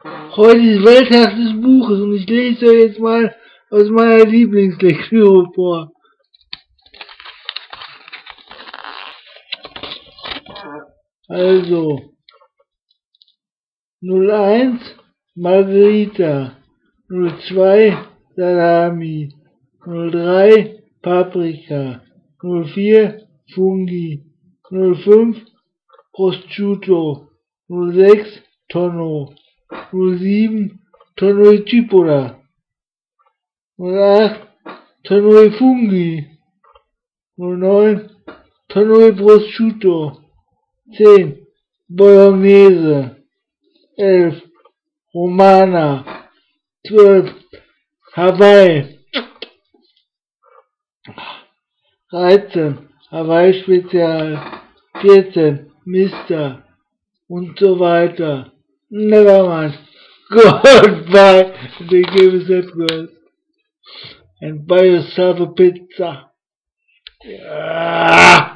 Heute ist Welttag des Buches und ich lese euch jetzt mal aus meiner Lieblingslektüre vor. Also, 01 Margherita, 02 Salami, 03 Paprika, 04 Fungi, 05 Prosciutto, 06 Tonno, 07 Tonno di Cipolla, 08 Tonno di Funghi, 09 Tonno di Prosciutto, 10 Bolognese, 11 Romana, 12 Hawaii, 13 Hawaii Spezial, 14 Mister und so weiter. Never mind. Goodbye. They give us that word. And buy yourself a pizza. Yeah.